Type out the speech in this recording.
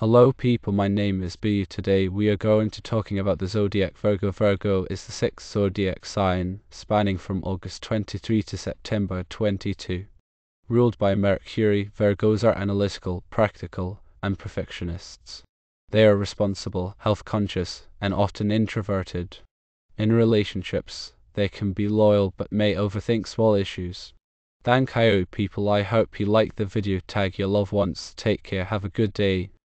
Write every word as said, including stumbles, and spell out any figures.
Hello people, my name is B. Today we are going to talking about the zodiac Virgo. Virgo is the sixth zodiac sign, spanning from August twenty-third to September twenty-second. Ruled by Mercury, Virgos are analytical, practical, and perfectionists. They are responsible, health-conscious, and often introverted. In relationships, they can be loyal but may overthink small issues. Thank you people, I hope you liked the video. Tag your loved ones. Take care, have a good day.